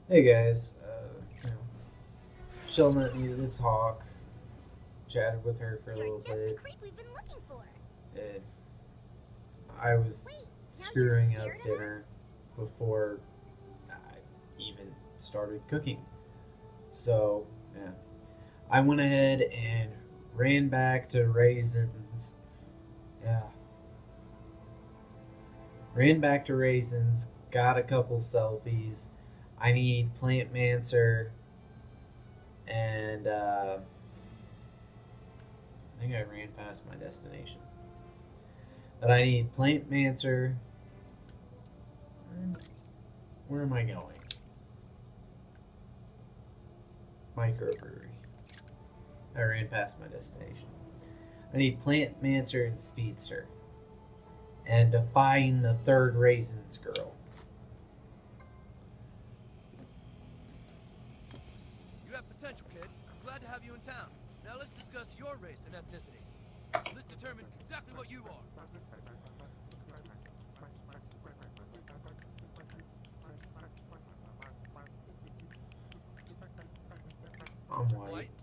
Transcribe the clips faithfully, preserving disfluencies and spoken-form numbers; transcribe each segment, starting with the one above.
Hey guys, uh, you know, Shelnet needed to talk. Chatted with her for a You're little just the bit. creep we've been looking for. And I was Wait, now you're screwing up scared of dinner us? before I even started cooking. So, yeah. I went ahead and ran back to Raisins. Yeah. Ran back to Raisins, got a couple selfies. I need Plant Mancer and uh, I think I ran past my destination. But I need Plant Mancer. Where am I going? Microbrewery. I ran past my destination. I need Plant Mancer and Speedster. And to find the third Raisins girl. You have potential, kid. I'm glad to have you in town. Now let's discuss your race and ethnicity. Let's determine exactly what you are. I'm white. White?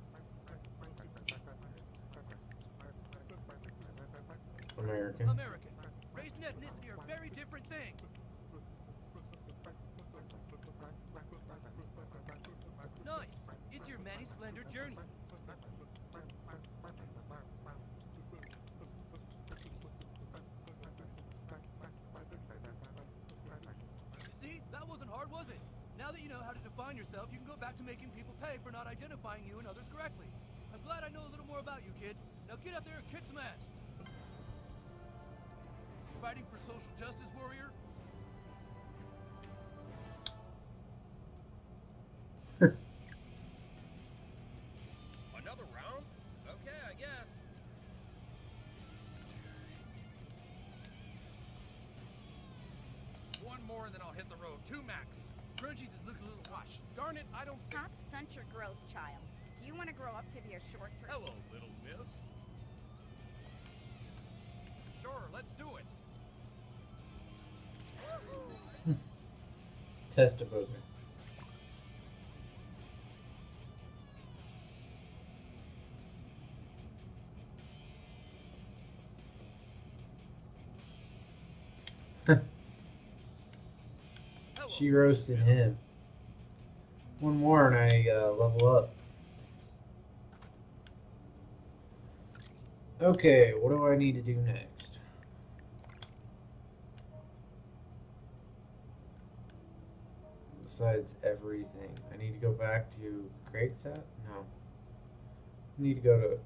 American. American. Race and ethnicity are very different things. Nice. It's your Manny Splendor journey. You see, that wasn't hard, was it? Now that you know how to define yourself, you can go back to making people pay for not identifying you and others correctly. I'm glad I know a little more about you, kid. Now get out there and kick some ass. Fighting for social justice, warrior? Another round? Okay, I guess. One more and then I'll hit the road. Two max. Crunchies is looking a little washed. Darn it, I don't think... Stop stunt your growth, child. Do you want to grow up to be a short person? Hello, little miss. Sure, let's do it. Testaboga. Hello, She roasted miss. him. One more and I uh, level up. Okay, what do I need to do next? Besides everything. I need to go back to Craig's hat? No. I need to go to...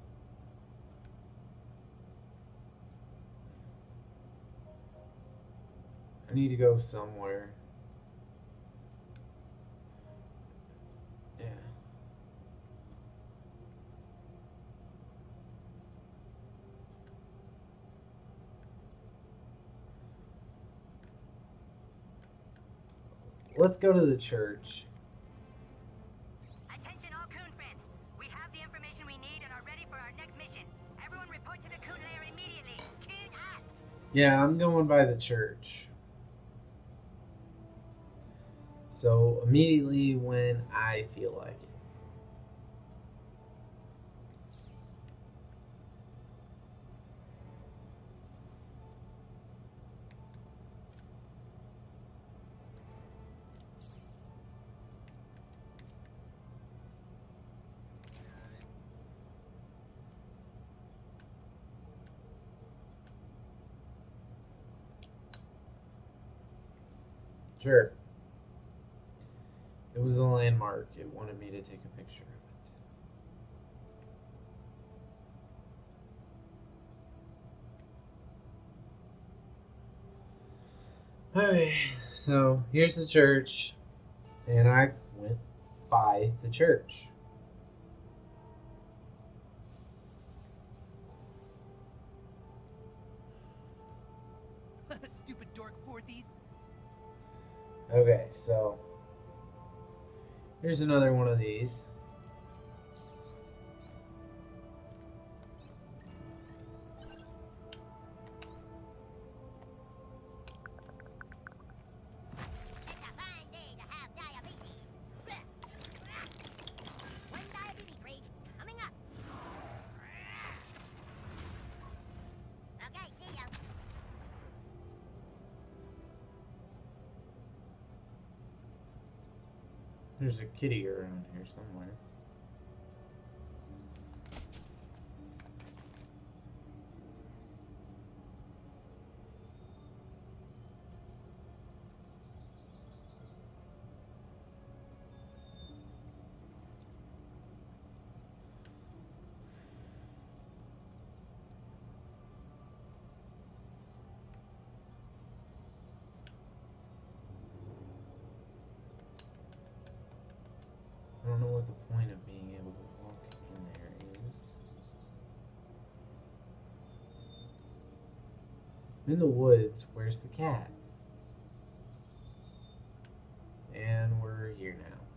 I need to go somewhere. Yeah. Let's go to the church. Attention all Coon friends. We have the information we need and are ready for our next mission. Everyone report to the Coon lair immediately. Coon out! Yeah, I'm going by the church. So immediately when I feel like it. Sure. It was a landmark. It wanted me to take a picture of it. Okay, so here's the church, and I went by the church. Stupid dork fourthies. Okay, so here's another one of these. It's a fine day to have diabetes. There's a kitty around here somewhere. I don't know what the point of being able to walk in there is. In the woods, where's the cat? And we're here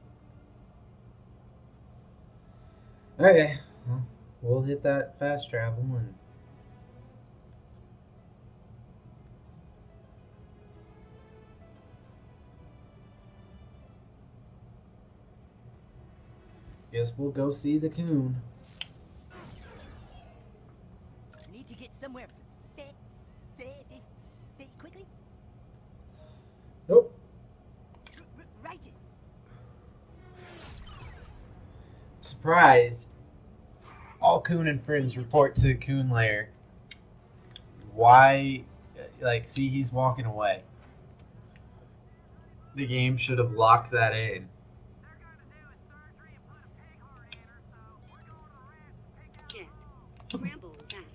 now. Okay, well, we'll hit that fast travel and guess we'll go see the coon. Need to get somewhere fa fa fa fa quickly? Nope. R righteous. Surprise! All coon and friends report to the coon lair. Why? Like, see, he's walking away. The game should have locked that in. Scramble fast.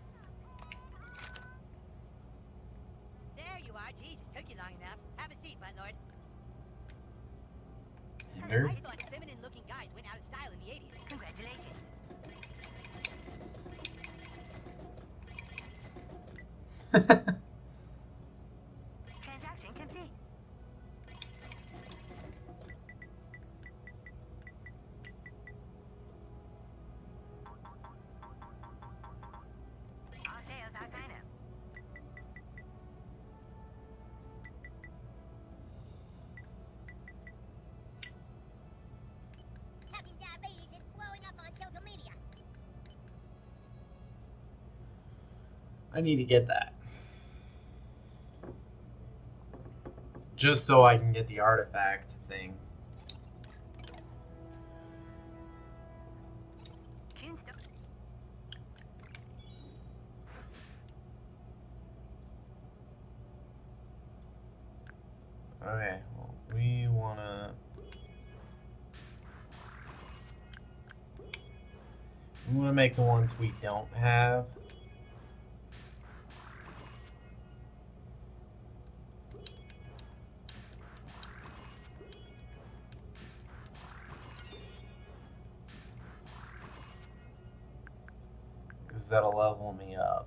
There you are. Jesus, took you long enough. Have a seat, my lord. Hinder. I thought feminine-looking guys went out of style in the eighties. Congratulations. Transaction complete. All sales are kind of. Talking down ladies is blowing up on social media. I need to get that. Just so I can get the artifact thing. Kunsto. Okay, well, we wanna... We wanna make the ones we don't have. Because that'll level me up.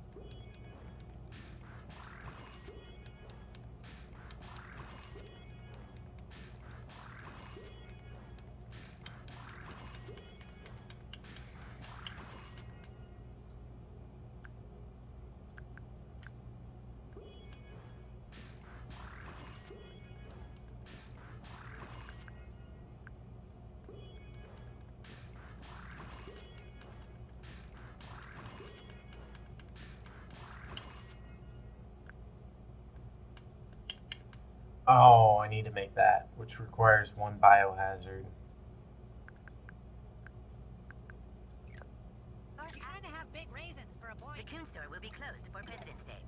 Oh, I need to make that, which requires one biohazard. You kind of have big raisins for a boy. The Coon store will be closed for President's Day.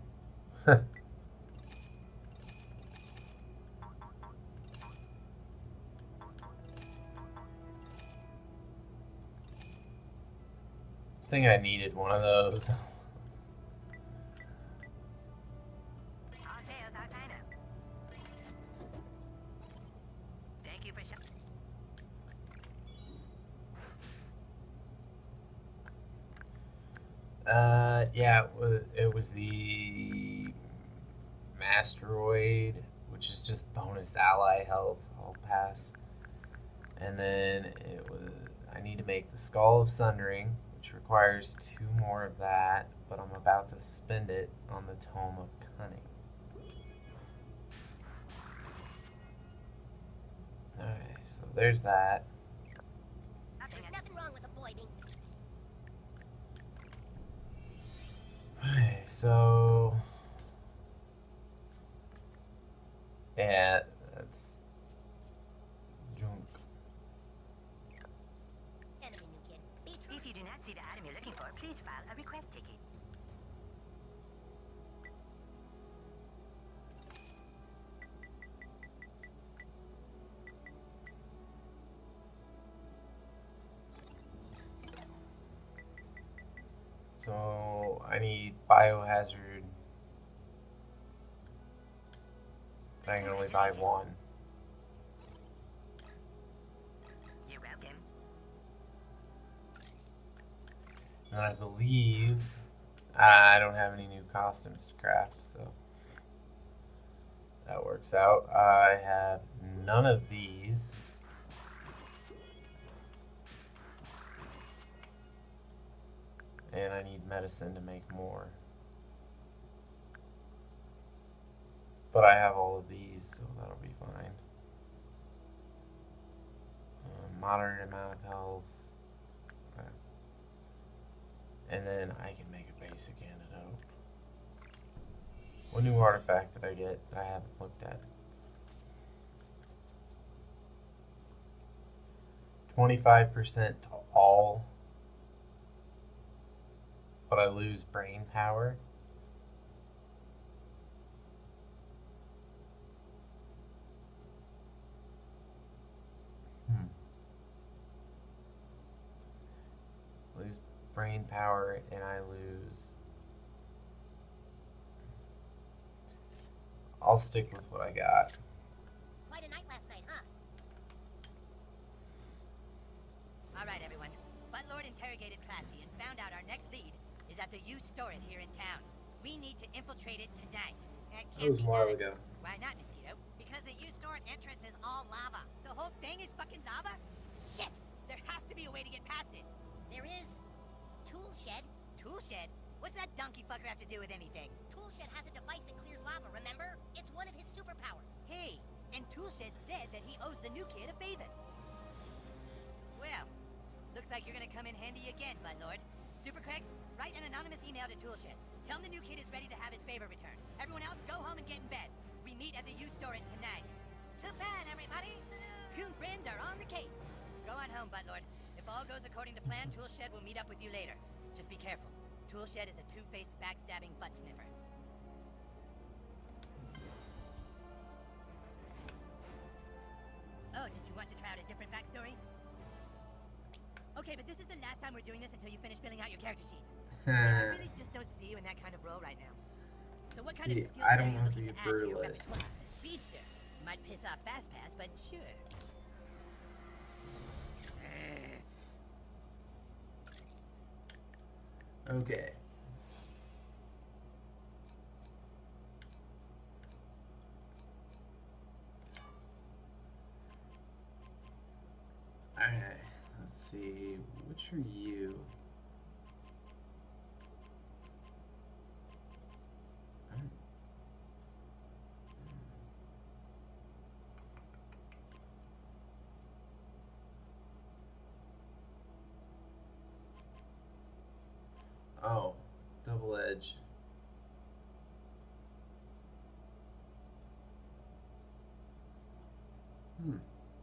I think I needed one of those. All sales are kind of. Thank you for shopping. Uh, yeah, it was, it was the Masteroid, which is just bonus ally health. I'll pass. And then it was, I need to make the Skull of Sundering, which requires two more of that, but I'm about to spend it on the Tome of Cunning. Okay, so there's that. There's nothing wrong with a boy being... Okay, so yeah, that's June request ticket. So I need biohazard. I can only buy one. You're welcome. And I believe I don't have any new costumes to craft, so that works out. I have none of these. And I need medicine to make more. But I have all of these, so that'll be fine. Uh, moderate amount of health. Okay. And then I can make a basic antidote. What new artifact did I get that I haven't looked at? twenty-five percent to all, but I lose brain power. Hmm. Lose brain power and I lose. I'll stick with what I got. Quite a night last night, huh? All right, everyone. Buttlord interrogated Classy and found out our next lead is at the U Store it here in town. We need to infiltrate it tonight. That That can't was a be while done. ago. Why not, Mosquito? Because the U Store entrance is all lava. The whole thing is fucking lava? Shit! There has to be a way to get past it. There is Tool Shed. Tool Shed? What's that donkey fucker have to do with anything? Tool Shed has a device that clears lava, remember? It's one of his superpowers. Hey, and Toolshed said that he owes the new kid a favor. Well, looks like you're gonna come in handy again, Buttlord. Super Craig, write an anonymous email to Toolshed. Tell him the new kid is ready to have his favor returned. Everyone else, go home and get in bed. We meet at the U Store tonight. To bed, everybody! Coon friends are on the case. Go on home, Buttlord. If all goes according to plan, Toolshed will meet up with you later. Just be careful. Toolshed is a two-faced, backstabbing butt sniffer. Oh, did you want to try out a different backstory? Okay, but this is the last time we're doing this until you finish filling out your character sheet. I really just don't see you in that kind of role right now. So what kind See, of skills I are don't you want to looking be to a add to your brutalist. repertoire? Speedster. Might piss off FastPass, but sure. Okay. Okay, let's see. Which are you? Hmm. Oh, double edge. Hmm.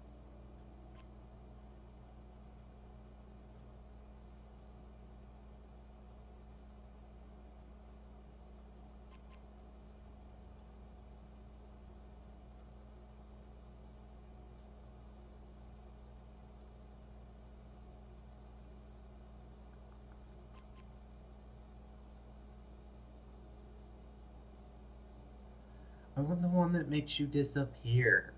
I want the one that makes you disappear.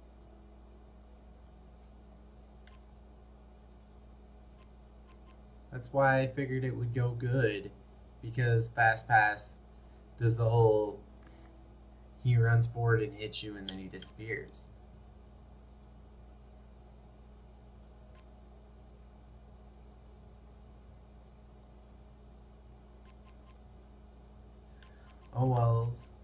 That's why I figured it would go good, because FastPass does the whole he runs forward and hits you and then he disappears. Oh wells.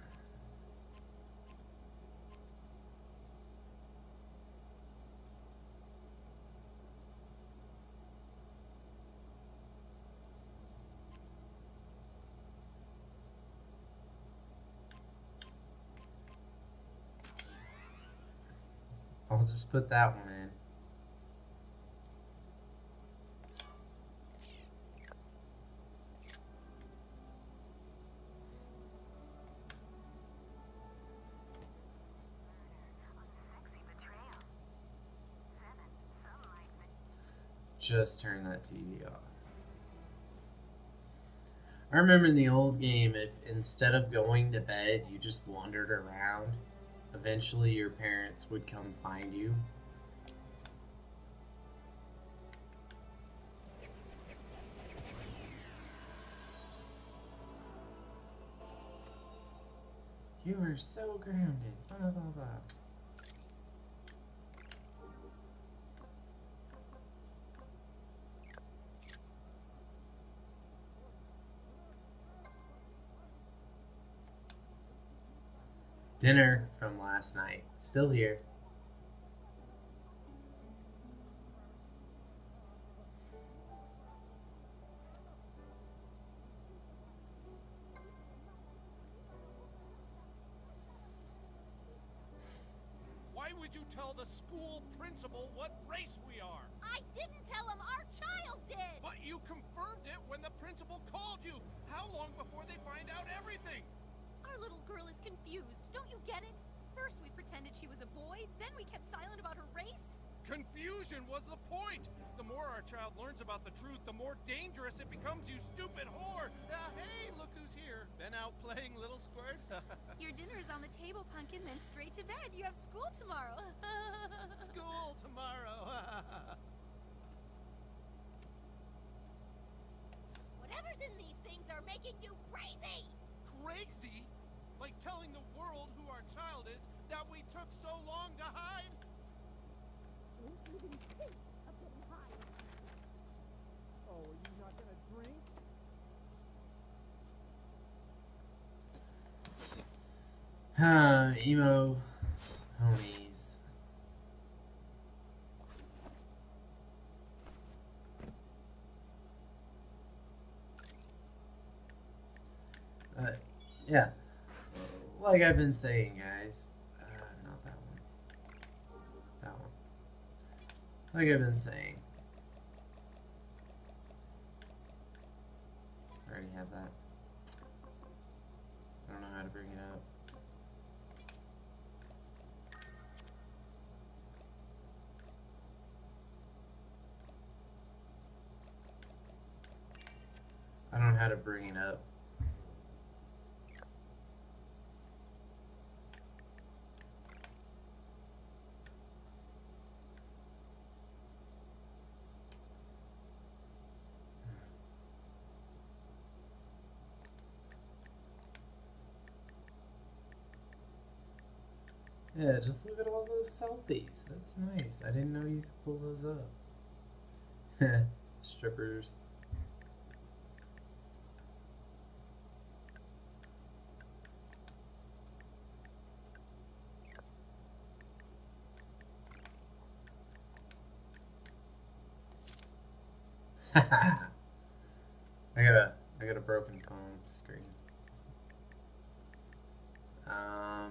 I'll just put that one in. just turn that T V off. I remember in the old game, if instead of going to bed, you just wandered around, eventually your parents would come find you. You are so grounded, blah blah blah. Dinner from last night. Still here. Why would you tell the school principal what race we are? I didn't tell him, our child did! But you confirmed it when the principal called you. How long before they find out everything? Our little girl is confused. Don't you get it? First we pretended she was a boy, then we kept silent about her race. Confusion was the point. The more our child learns about the truth, the more dangerous it becomes, you stupid whore. Uh, hey, look who's here. Been out playing, little squirt? Your dinner is on the table, Pumpkin, then straight to bed. You have school tomorrow. School tomorrow. Whatever's in these things are making you crazy! Crazy? Like telling the world who our child is that we took so long to hide? Oh, are you not gonna drink? Huh, emo homies. Uh, yeah. Like I've been saying, guys. Uh, not that one. That one. Like I've been saying. I already have that. I don't know how to bring it up. I don't know how to bring it up. Yeah, just look at all those selfies. That's nice. I didn't know you could pull those up. Strippers. I got a I got a broken phone screen. Um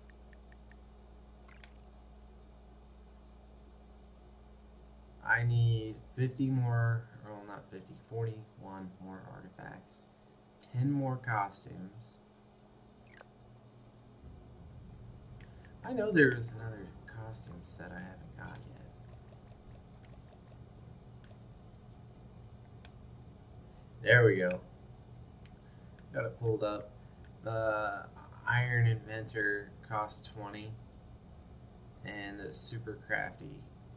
I need fifty more, well not fifty, forty-one more artifacts, ten more costumes. I know there's another costume set I haven't got yet. There we go. Got it pulled up. The Iron Inventor costs twenty, and the Super Crafty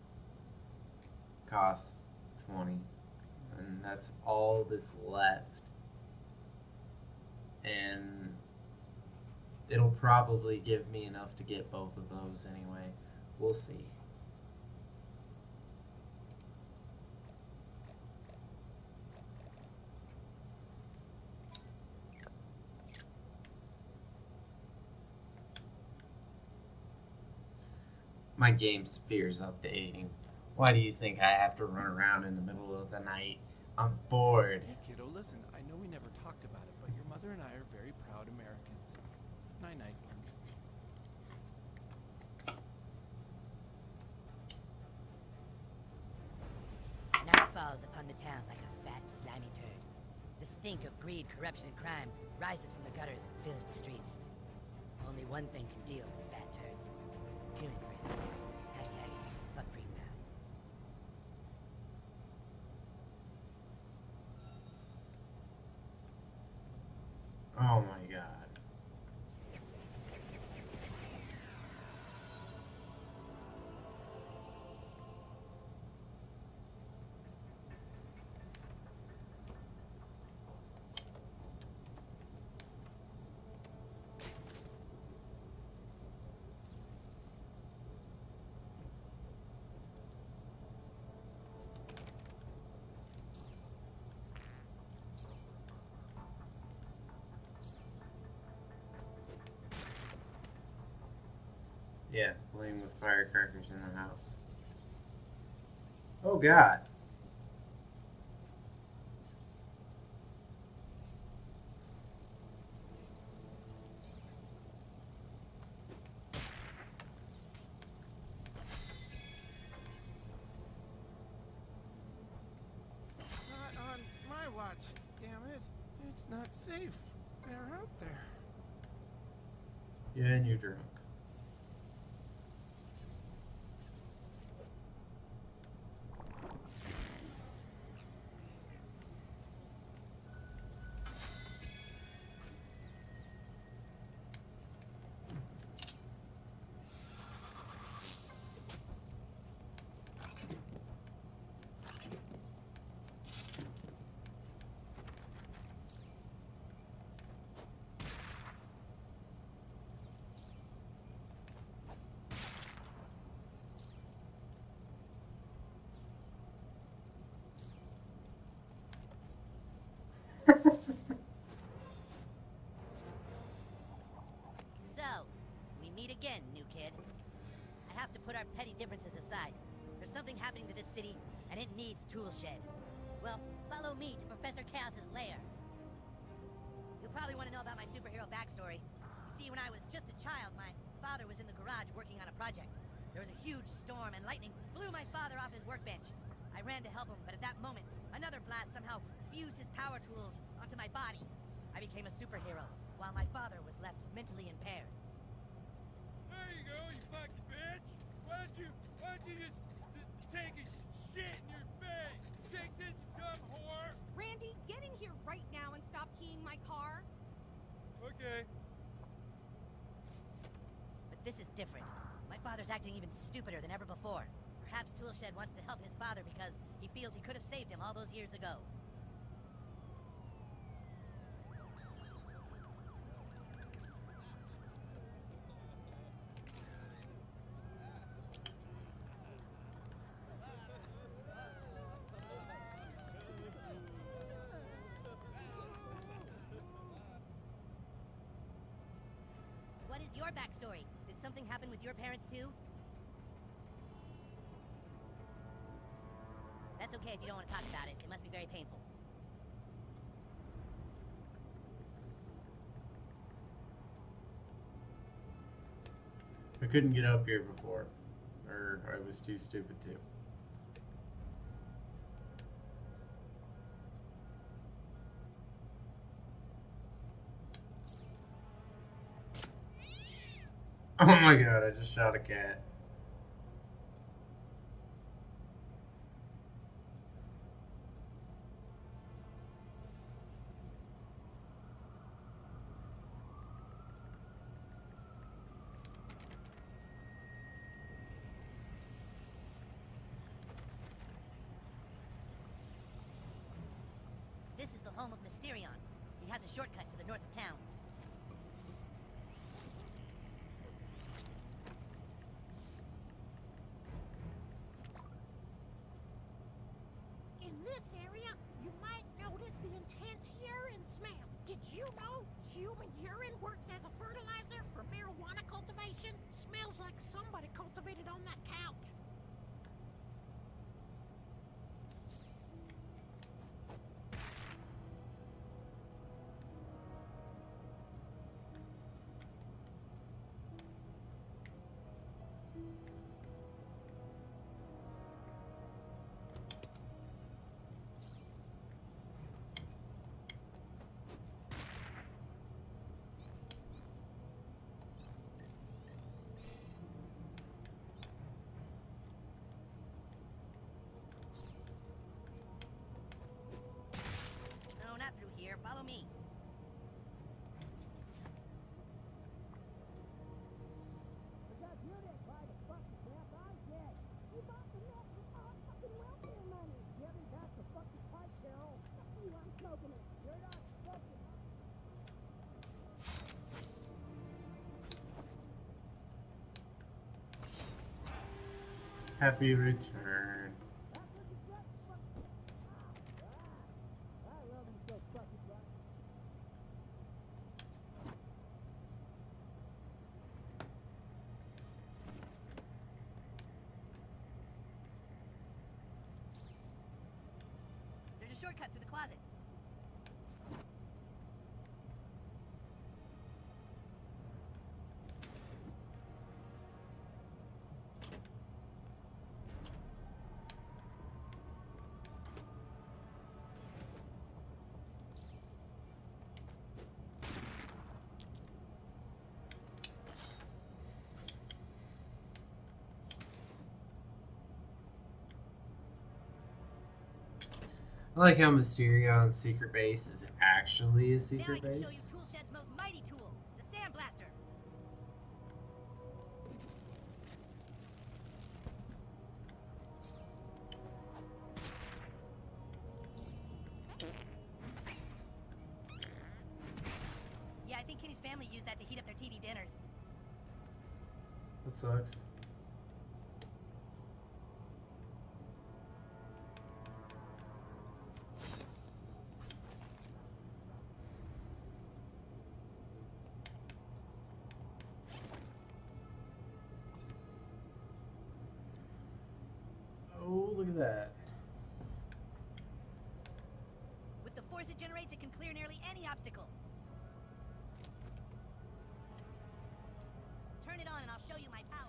costs twenty, and that's all that's left. And it'll probably give me enough to get both of those anyway. We'll see. My game Sphere's updating. Why do you think I have to run around in the middle of the night? I'm bored. Hey, kiddo, listen. I know we never talked about it, but your mother and I are very proud Americans. Night-night, Punk. Night falls upon the town like a fat, slimy turd. The stink of greed, corruption, and crime rises from the gutters and fills the streets. Only one thing can deal with fat turds. Coon and friends. Hashtag fuck Freedom Pass. Yeah, playing with firecrackers in the house. Oh God. Not on my watch, damn it. It's not safe. They're out there. Yeah, and you're drunk. So, we meet again, new kid. I have to put our petty differences aside. There's something happening to this city, and it needs Toolshed. Well, follow me to Professor Chaos's lair. You'll probably want to know about my superhero backstory. You see, when I was just a child, my father was in the garage working on a project. There was a huge storm, and lightning blew my father off his workbench. I ran to help him, but at that moment, another blast somehow fused his power tools onto my body. I became a superhero, while my father was left mentally impaired. There you go, you fucking bitch! Why'd you, why'd you just, just take a shit in your face? Take this, you dumb whore! Randy, get in here right now and stop keying my car. Okay. But this is different. My father's acting even stupider than ever before. Perhaps Toolshed wants to help his father because he feels he could have saved him all those years ago. What is your backstory? Did something happen with your parents too? That's okay if you don't want to talk about it. It must be very painful. I couldn't get up here before, or I was too stupid to. Oh my God, I just shot a cat. This is the home of Mysterion. He has a shortcut to the north of town. In this area, you might notice the intense urine smell. Did you know human urine works as a fertilizer for marijuana cultivation? Smells like somebody cultivated on that couch. No, not through here. Follow me. Happy return. a shortcut through the closet. I like how Mysterion's secret base is actually a Now I secret can show you base. Toolshed's most mighty tool, the Sandblaster. Yeah, I think Kitty's family used that to heat up their T V dinners. That sucks. Oh, look at that. With the force it generates, it can clear nearly any obstacle. Turn it on and I'll show you my power.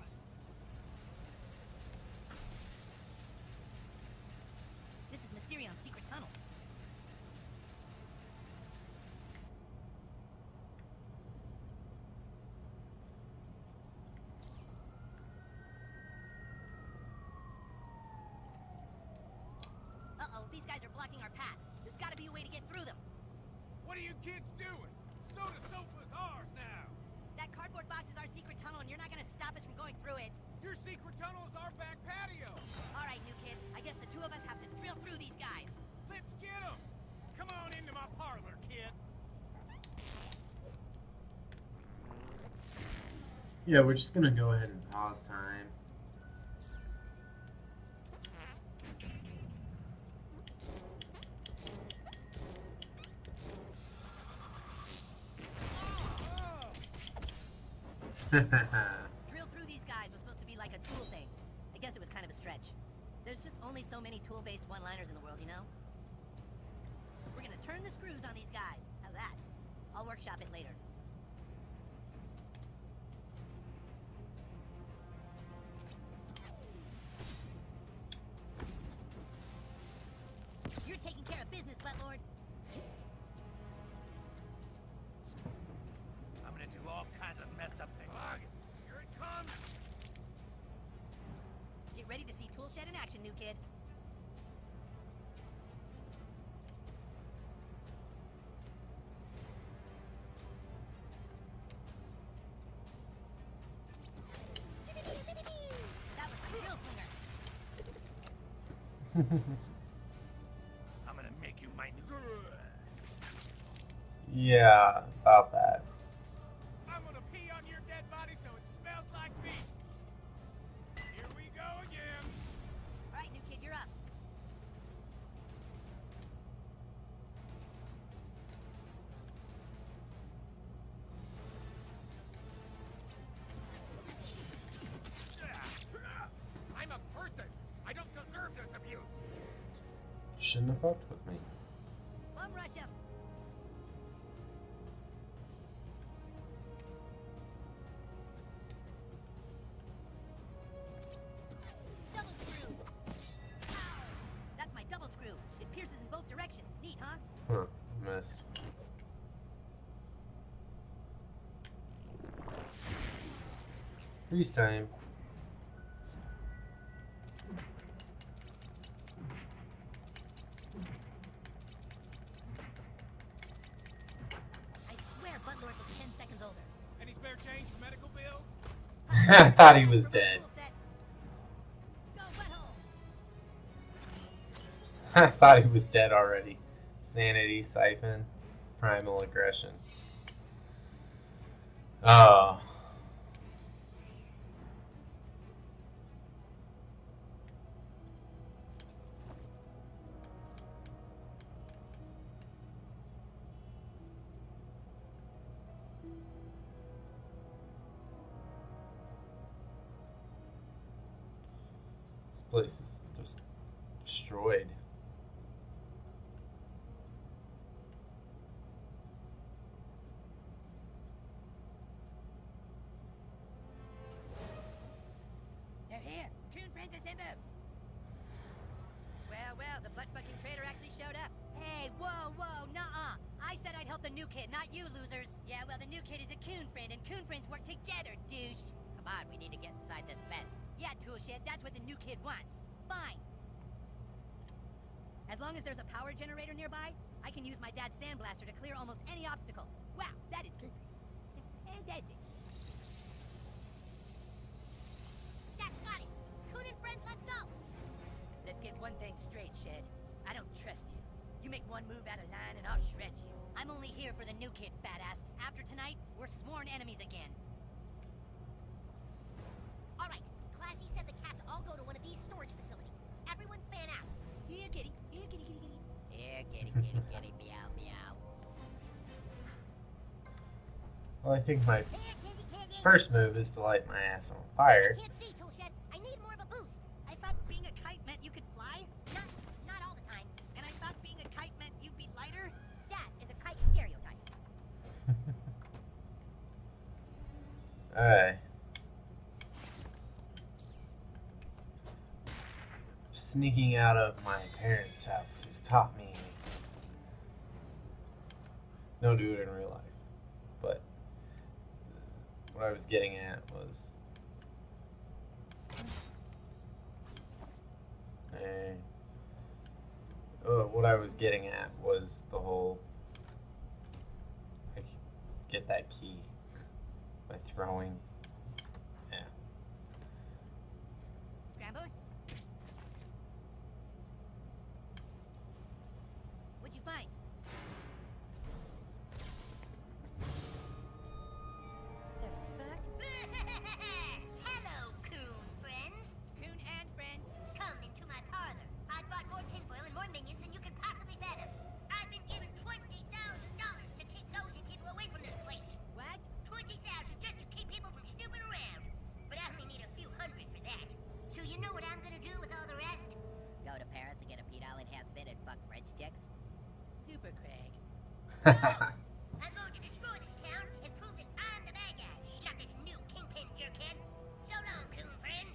This is Mysterion's secret tunnel. Uh-oh, these guys are blocking our path. There's gotta be a way to get through them. What are you kids doing? Soda Sofa's ours now. That cardboard box is our secret tunnel and you're not gonna stop us from going through it. Your secret tunnel is our back patio. Alright, new kid. I guess the two of us have to drill through these guys. Let's get them. Come on into my parlor, kid. Yeah, we're just gonna go ahead and pause time. Drill through these guys was supposed to be like a tool thing. I guess it was kind of a stretch. There's just only so many tool-based one-liners in the world, you know? We're gonna turn the screws on these guys. How's that? I'll workshop it later. You're taking care of business, Buttlord. I'm gonna do all kinds of messed up things. Ah, here it comes. Get ready to see Toolshed in action, new kid. That was my drill slinger. I'm gonna make you my new. Yeah, about that. I'm gonna pee on your dead body so it smells like meat. Here we go again. All right, new kid, you're up. I'm a person. I don't deserve this abuse. Shouldn't have fucked with me. Bum rush him. Double screw. Ow. That's my double screw. It pierces in both directions. Neat, huh? Huh, missed. Freeze time. I swear Buttlord looks ten seconds older. Any spare change for medical bills? I thought he was dead. Go, butthole. I thought he was dead already. Sanity, siphon, primal aggression. Oh. This place is just destroyed. well, the butt-fucking traitor actually showed up. Hey, whoa, whoa, nuh-uh. I said I'd help the new kid, not you losers. Yeah, well, the new kid is a coon friend, and coon friends work together, douche. Come on, we need to get inside this fence. Yeah, toolshed, that's what the new kid wants. Fine. As long as there's a power generator nearby, I can use my dad's sandblaster to clear almost any obstacle. Wow, that is good. Fantastic. That's got it. Coon and friends, let's go. Let's get one thing straight, Shed. I don't trust you. You make one move out of line and I'll shred you. I'm only here for the new kid, fat ass. After tonight, we're sworn enemies again. All right, Classy said the cats all go to one of these storage facilities. Everyone fan out. Here, kitty. Here, kitty, kitty, kitty. Here, kitty, kitty, kitty. Meow, meow. Well, I think my Here, kitty, kitty. first move is to light my ass on fire. I can't see, Toolshed. I need more of a boost. I thought being a kite meant you could fly, Not, not all the time. and I thought being a kite meant you'd be lighter. That is a kite stereotype. Alright. Sneaking out of my parents' house has taught me. Don't do it in real life. But what I was getting at was. Eh, uh, what I was getting at was the whole. Like, get that key by throwing. Yeah. Scrambos? What'd you find? The fuck? Hello, Coon friends. Coon and friends. Come into my parlor. I brought more tinfoil and more minions than you can possibly fathom. I've been given twenty thousand dollars to keep nosy people away from this place. What? Twenty thousand just to keep people from snooping around. But I only need a few hundred for that. So you know what I'm gonna do with all the rest? Go to Paris to get a pedal enhancement and fuck French chicks? Super Craig. I'm going to destroy this town and prove that I'm the bad guy, not this new kingpin jerkhead. So long, Coon friends.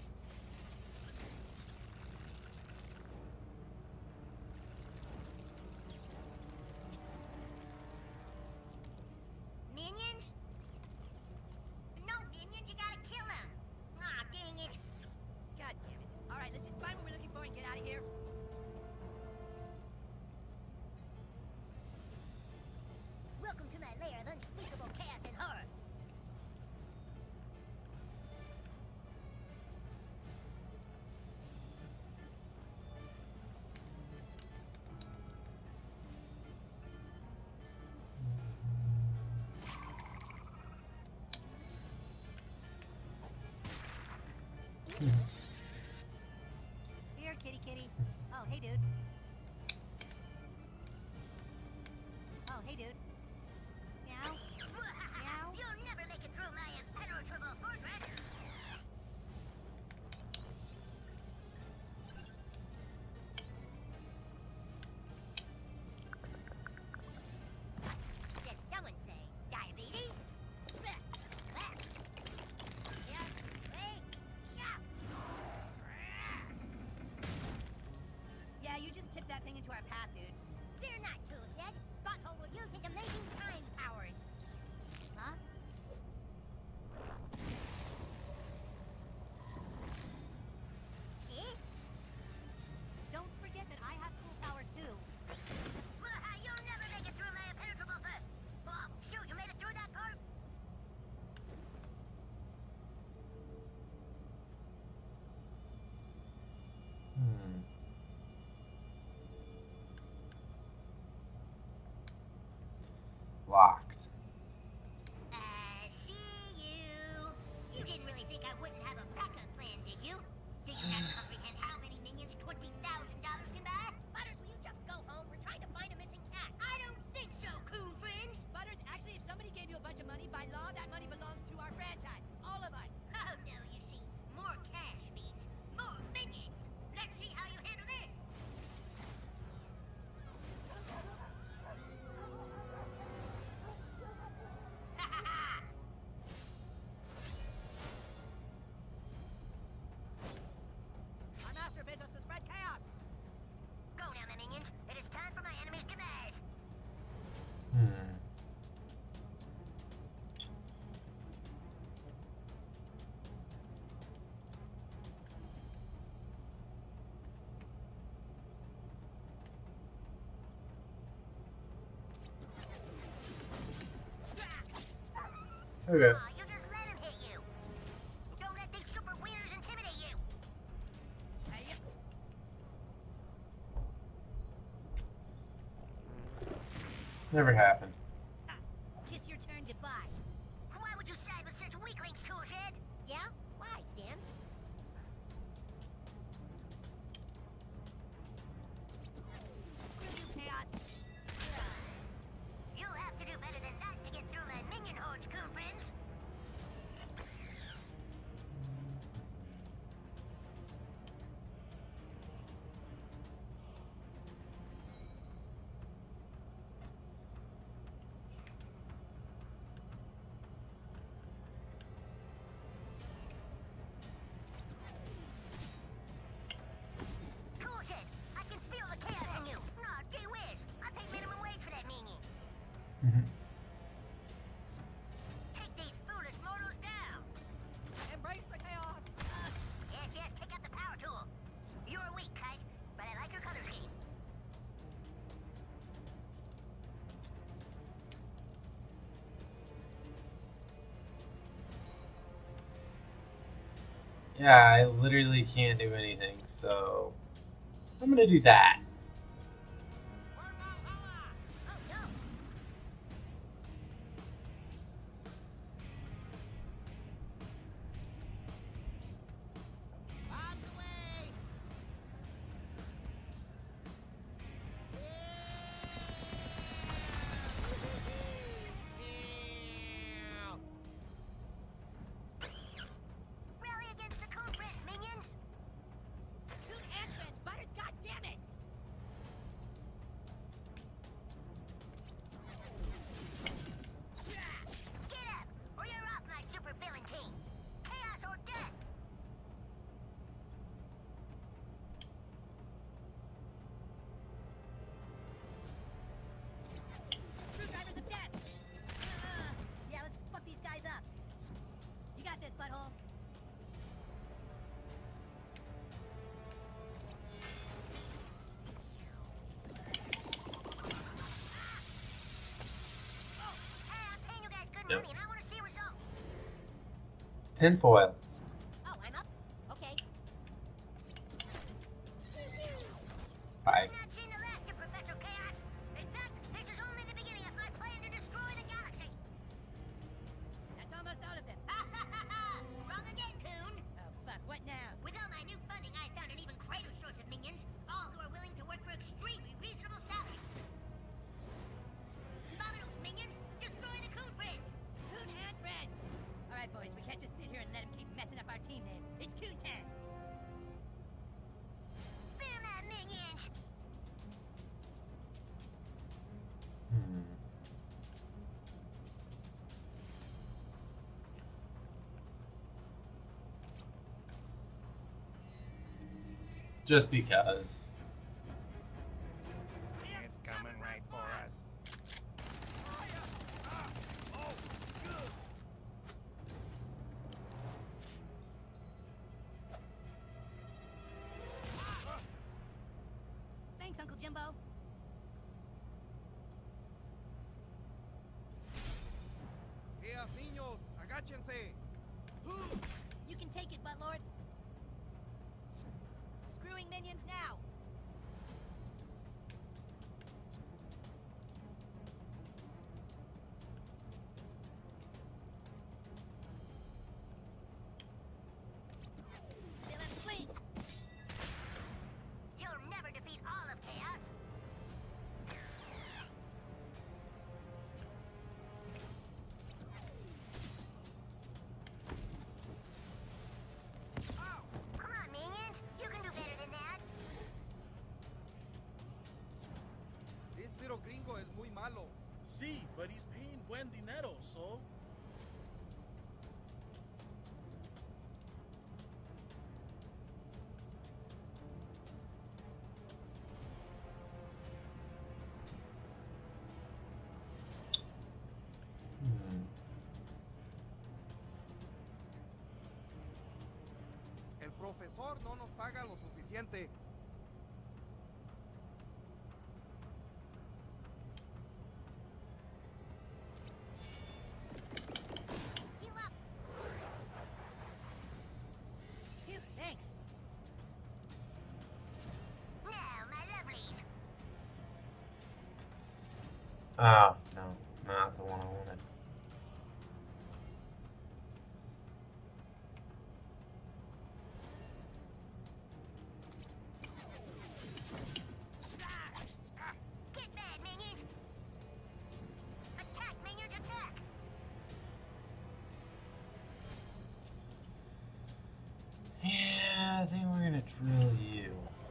Minions? No minions, you gotta kill them. Aw, dang it. God damn it. Alright, let's just find what we're looking for and get out of here. Welcome to my lair of unspeakable chaos and horror. Here, kitty kitty. Oh, hey, dude. Oh, hey, dude. Meow. Meow. You'll never make it through my impenetrable fortress. Did someone say diabetes? Yeah, wait, yeah. Yeah, you just tipped that thing into our path, dude. They're not Toolshed. Butthole will use his amazing time powers. Huh? Eh? Don't forget that I have cool powers, too. You'll never make it through my impenetrable first. Oh, shoot, you made it through that part? Hmm. Okay. Aw, you just let him hit you. Don't let these super wieners intimidate you. Hey, Never happened. ah, kiss your turn goodbye. Why would you side with such weaklings, Toolshed? Yeah? Why, Stan? Screw you, Chaos. You'll have to do better than that to get through that minion hordes, coon friends. Toolshed, I can feel the chaos in you. Nah, gee whiz. I pay minimum wage for that minion. Mhm. Take these foolish mortals down. Embrace the chaos. Yes, yes, take out the power tool. You're weak, Kite, but I like your color scheme. Yeah, I literally can't do anything, so I'm gonna do that. Oh no! On the way. Rally against the coon friends, minions! Coon and friends, Butters, goddammit! Get up, or you're off my super villain team. Chaos or death! Screwdrivers of death! Uh, yeah, let's fuck these guys up. You got this, butthole. Hey, I'm paying you guys good Yep. money, and I want to see results. Tinfoil. Oh, I'm up? Okay. Bye. Not seen the last of Professor Chaos. In fact, this is only the beginning of my plan to destroy the galaxy. That's almost all of them. Wrong again, Coon. Oh, fuck, what now? With all my new funding, I found an even greater source of minions, all who are willing to work for extremely reasonable salaries. Follow those minions, destroy the Coon friends. Coon and friends! Alright, boys, we can't just sit here and let him keep messing up our team name. It's Coontan! Fear my minions. Hmm. Just because. It's coming right for us. Thanks, Uncle Jimbo. Días, niños, agáchense. You can take it, Buttlord. Screwing minions now. Villain flee. You'll never defeat all of Chaos. Come on, minions. You can do better than that. This little gringo es muy malo. Sí, but he's paying buen dinero, so... Hmm. El profesor no nos paga lo suficiente. Oh, no. Not the one I wanted. Get mad, minions! Attack, minions, attack! Yeah, I think we're gonna drill you.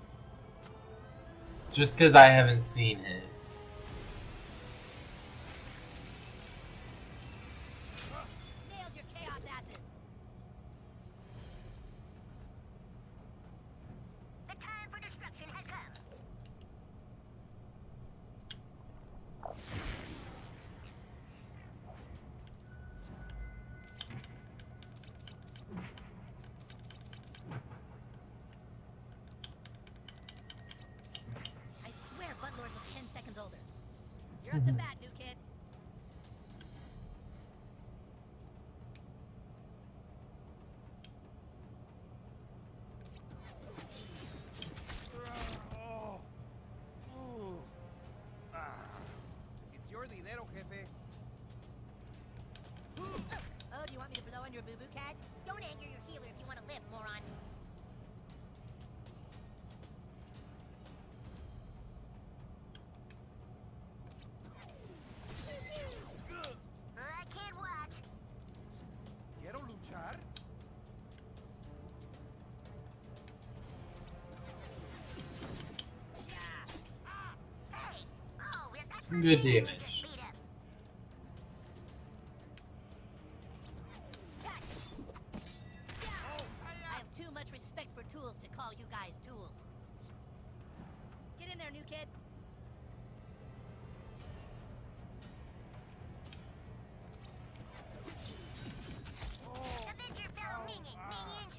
Just because I haven't seen his. Nailed your chaos asses. The time for destruction has come. I swear Buttlord was ten seconds older. You're up to bat, new kid. Oh. Ooh. Ah. It's your dinero, jefe. Oh, do you want me to blow on your boo-boo cat? Don't anger your healer if you want to live, moron. I can't watch. Quiero luchar. Hey! Oh, we got Some good damage. beat up. I have too much respect for tools to call you guys tools. Get in there, new kid. Avenge your fellow minion, minions.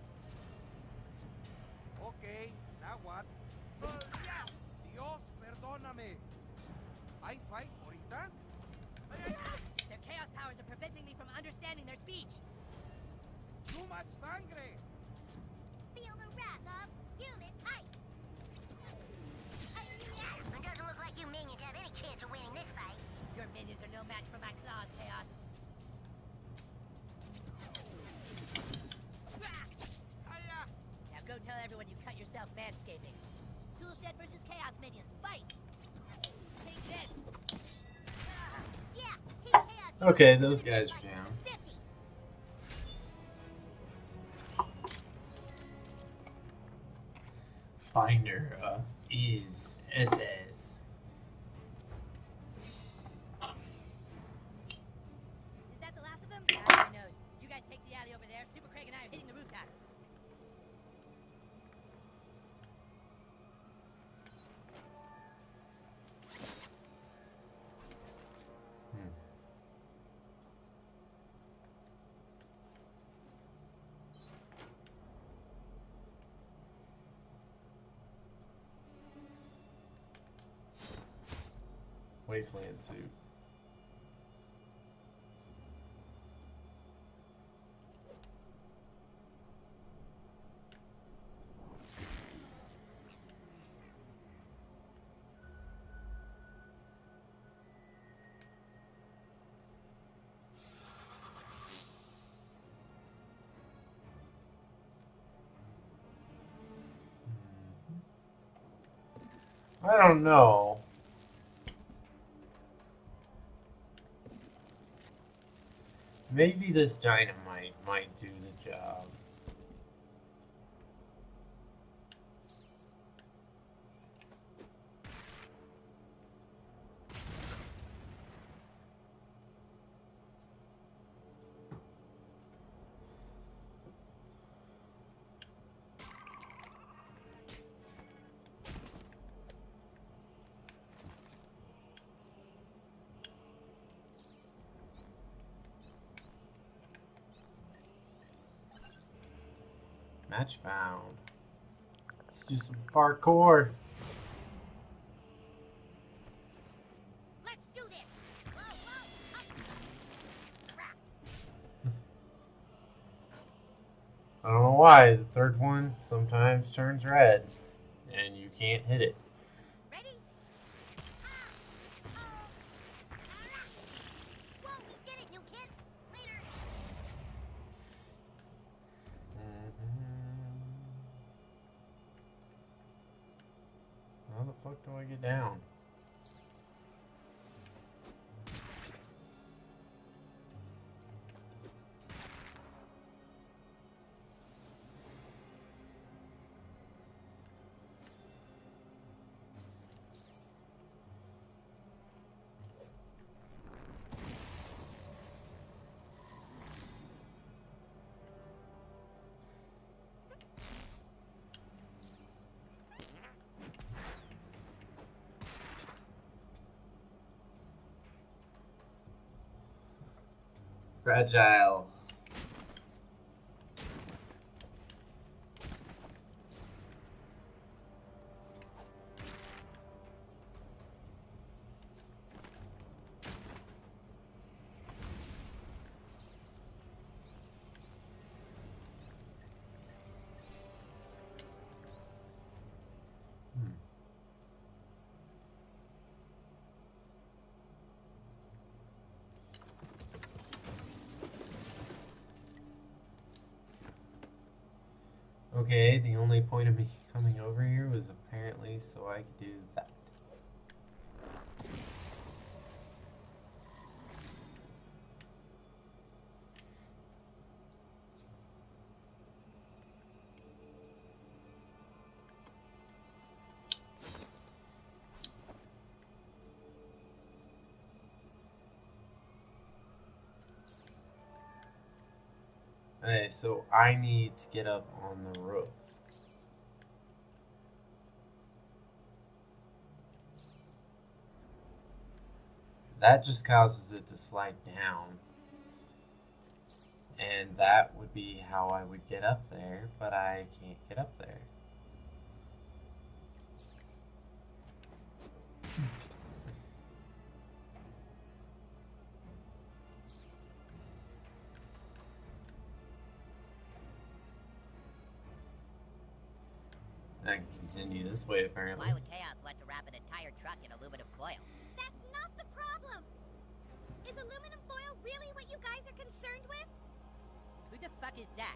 Okay, now what? Dios, perdóname. I fight ahorita? Their chaos powers are preventing me from understanding their speech. Too much sangre. Feel the wrath of human type. It doesn't look like you minions have any chance of winning this fight. Your minions are no match for my claws, Chaos. Now go tell everyone you cut yourself manscaping. Toolshed versus Chaos minions, fight! Take this! Yeah, Team Chaos. Okay, those guys are down. fifty. Finder uh, is S S. Is that the last of them? God knows. You guys take the alley over there. Super Craig and I are hitting the rooftops. Wasteland suit. I don't know. Maybe this dynamite might do the job. Match found. Let's do some parkour. Let's do this. Whoa, whoa, up. Crap. I don't know why. The third one sometimes turns red, and you can't hit it. Ready? Ah. Oh. How the fuck do I get down? Fragile. Okay, the only point of me coming over here was apparently so I could do that. Okay, so I need to get up on the roof. That just causes it to slide down. And that would be how I would get up there, but I can't get up there. I can continue this way, apparently. Why would Chaos want to wrap an entire truck in aluminum foil? That's not the problem! Is aluminum foil really what you guys are concerned with? Who the fuck is that?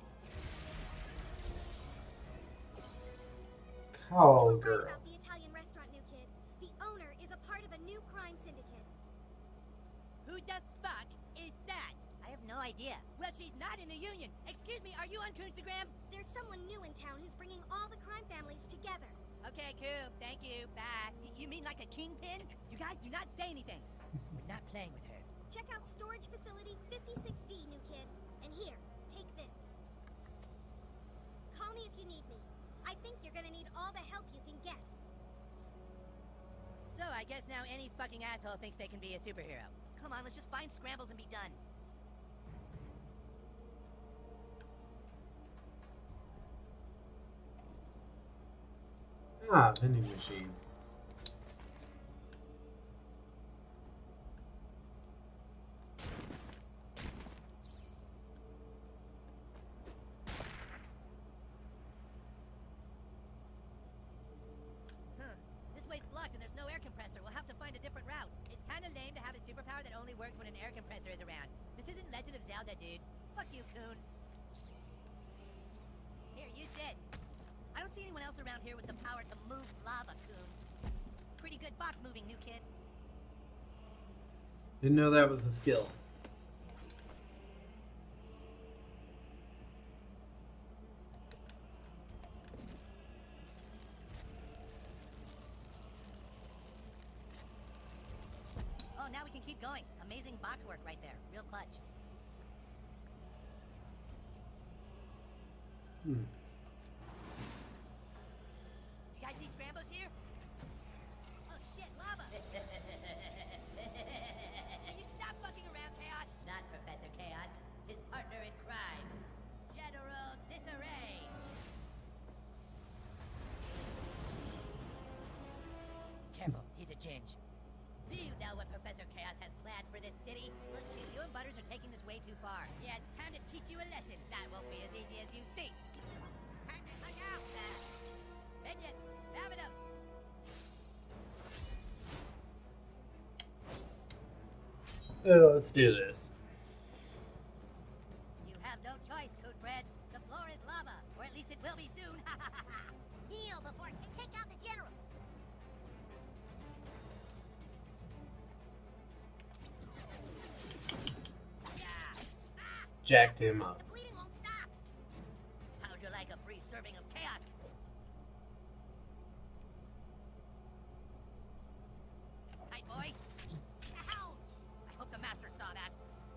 Call You were right girl. about the Italian restaurant, new kid. The owner is a part of a new crime syndicate. Who the fuck is that? I have no idea. Well, she's not in the union. Excuse me, are you on Coonstagram? There's someone new in town who's bringing all the crime families together. Okay, cool. Thank you. Bye. Y- you mean like a kingpin? You guys do not say anything. We're not playing with her. Check out storage facility fifty-six D, new kid. And here, take this. Call me if you need me. I think you're gonna need all the help you can get. So I guess now any fucking asshole thinks they can be a superhero. Come on, let's just find scrambles and be done. Ah, vending machine. Huh. This way's blocked and there's no air compressor. We'll have to find a different route. It's kinda lame to have a superpower that only works when an air compressor is around. This isn't Legend of Zelda, dude. Fuck you, Coon. Here, use this. I don't see anyone else around here with the power to move lava, Coon. Pretty good box moving, new kid. Didn't know that was a skill. Oh, now we can keep going. Amazing box work right there. Real clutch. Hmm. You guys see Scrambles here? Oh shit, lava! Can you stop fucking around, Chaos? Not Professor Chaos. His partner in crime. General Disarray. Careful, he's a ginge. Do you know what Professor Chaos has planned for this city? Look, kid, you and Butters are taking this way too far. Yeah, it's time to teach you a lesson. That won't be as easy as you think. Partner, hug out, man. Minions, have it up. Oh, let's do this. You have no choice, Coon friends. The floor is lava, or at least it will be soon. Kneel before I take out the general. jacked him up. The bleeding won't stop. How'd you like a free serving of chaos? Hey, boy. Ouch! I hope the master saw that.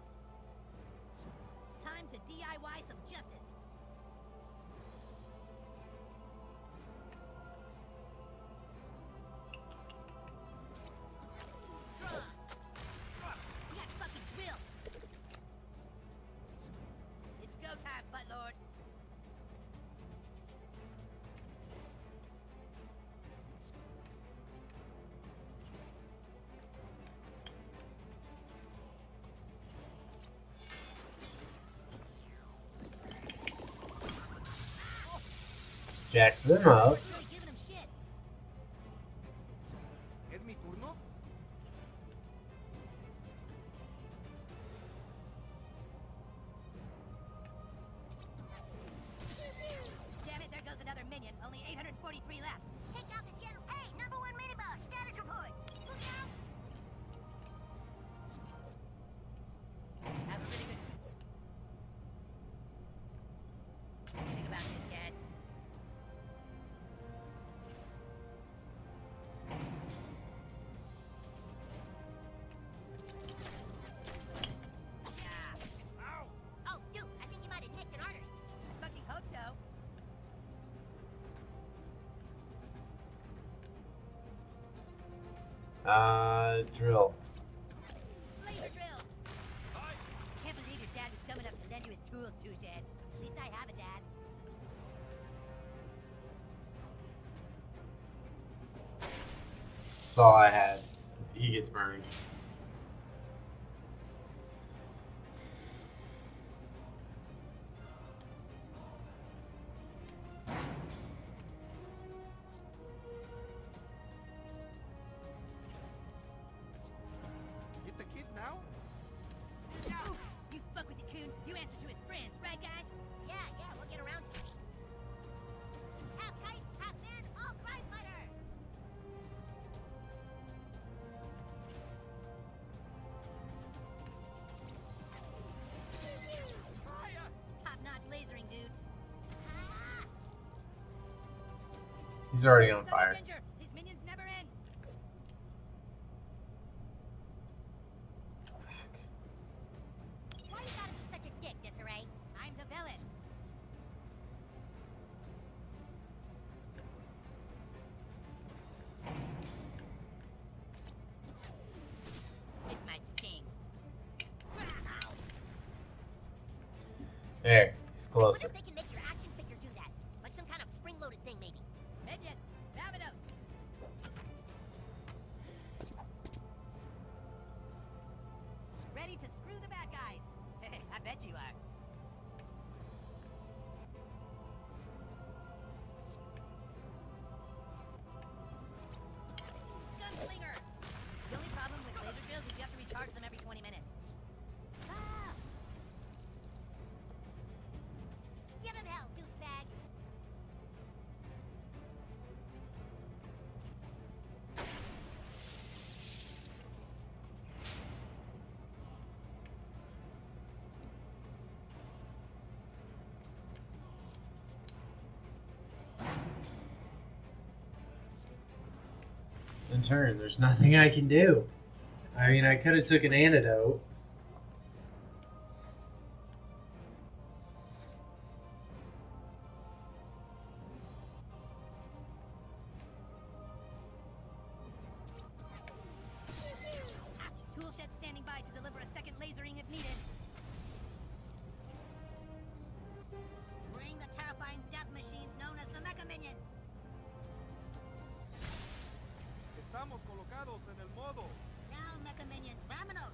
Time to D I Y some justice. You got fucking drill. It's go time, buttlord. Jacked them up. Really giving him shit. ¿Es mi turno? Damn it, there goes another minion. Only eight hundred forty-three left. Take out the general. Hey, number one mini boss, status report. Look out! Have a really good think about this, guys. Yeah. Ow! Oh, dude, I think you might have nicked an artery. I fucking hope so. Uh, drill. Laser drills. Can't believe your dad was dumb enough to lend you his tools, too, Dad. At least I have a dad. That's all I had. He gets burned. Get the kid now? You fuck with the coon, you answer to his friends, right, guys? Yeah, yeah, we'll get around to it. Half kite, half man, all crime fighter! Top-notch lasering, dude. Ah! He's already on Son of fire. Ginger, these minions never end. Why you gotta be such a dick, Disarray? I'm the villain. This might sting. There, he's What closer. if they can make your action figure do that? Like some kind of spring-loaded thing, maybe. Midgets, Davidos. Ready to screw the bad guys? I bet you are. Gunslinger! The only problem with laser drills is you have to recharge them every twenty minutes. Ah! Give him hell, douchebag! In turn, there's nothing I can do. I mean, I could have took an antidote. Tool shed standing by to deliver a second lasering if needed. Bring the terrifying death machines known as the Mecha Minions. Estamos colocados en el modo. Now, Mecha Minions, vámonos!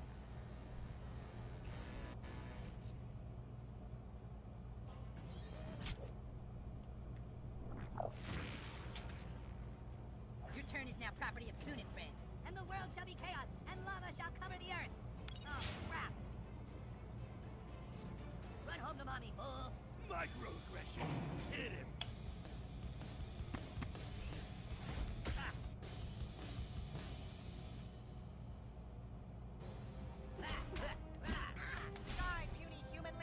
Your turn is now property of Soon and Friends, and the world shall be chaos, and lava shall cover the earth. Oh, crap. Run home to mommy, fool. Microaggression. Hit him. Ah. Ah, ah, ah. Die, puny human.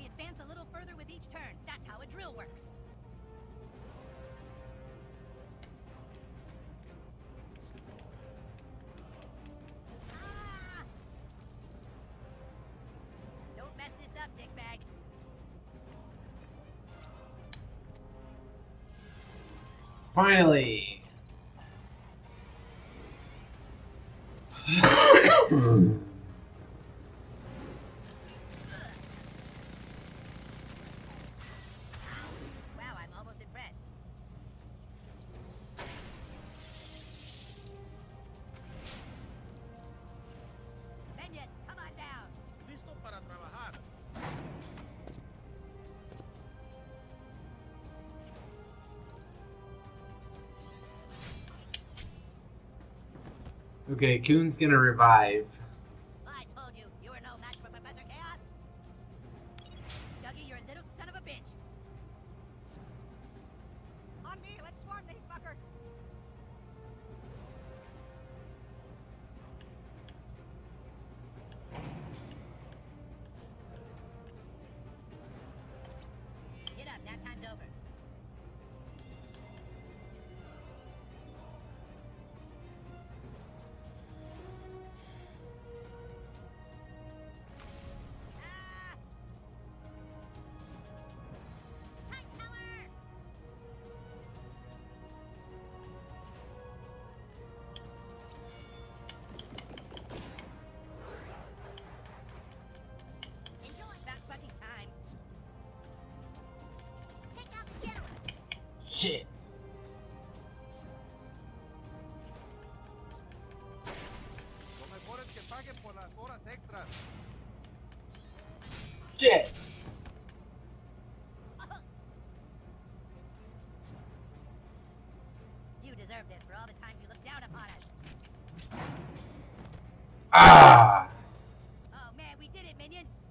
We advance a little further with each turn. That's how a drill works. Ah! Don't mess this up, dickbag. Finally. Wow, I'm almost impressed. Minions, come on down. Listo para trabajar. Okay, Coon's gonna revive. I told you, you were no match for Professor Chaos. Dougie, you're a little son of a bitch. On me, let's swarm these fuckers. Get up, that time's over. Ah! Tight power! Enjoy that fucking time. Take out the general. Shit. Lo mejor es que paguen por las horas extras. Shit. You deserve this for all the times you looked down upon us. Ah. Oh man, we did it, minions!